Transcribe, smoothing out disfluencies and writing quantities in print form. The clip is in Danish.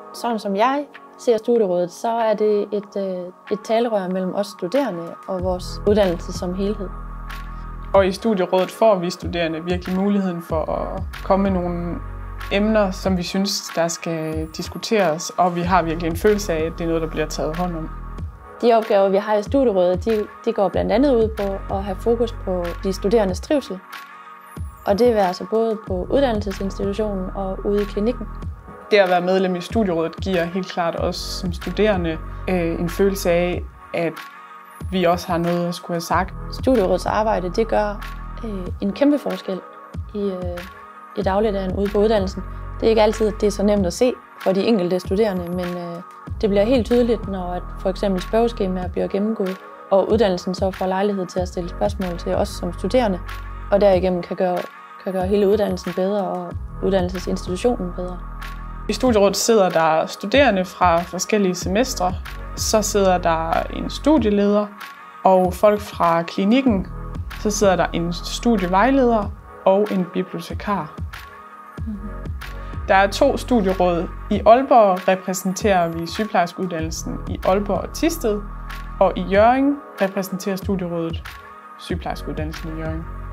Sådan som jeg ser Studierådet, så er det et talerør mellem os studerende og vores uddannelse som helhed. Og i Studierådet får vi studerende virkelig muligheden for at komme med nogle emner, som vi synes, der skal diskuteres, og vi har virkelig en følelse af, at det er noget, der bliver taget hånd om. De opgaver, vi har i Studierådet, de går blandt andet ud på at have fokus på de studerendes trivsel. Og det er altså både på uddannelsesinstitutionen og ude i klinikken. Det at være medlem i Studierådet giver helt klart os som studerende en følelse af, at vi også har noget at skulle have sagt. Studierådets arbejde, det gør en kæmpe forskel i dagligdagen ude på uddannelsen. Det er ikke altid, at det er så nemt at se for de enkelte studerende, men det bliver helt tydeligt, når for eksempel spørgeskemaer bliver gennemgået, og uddannelsen så får lejlighed til at stille spørgsmål til os som studerende, og derigennem kan gøre hele uddannelsen bedre og uddannelsesinstitutionen bedre. I Studierådet sidder der studerende fra forskellige semestre, så sidder der en studieleder, og folk fra klinikken, så sidder der en studievejleder og en bibliotekar. Der er 2 studieråd. I Aalborg repræsenterer vi sygeplejerskeuddannelsen i Aalborg og Thisted, og i Hjørring repræsenterer Studierådet sygeplejerskeuddannelsen i Hjørring.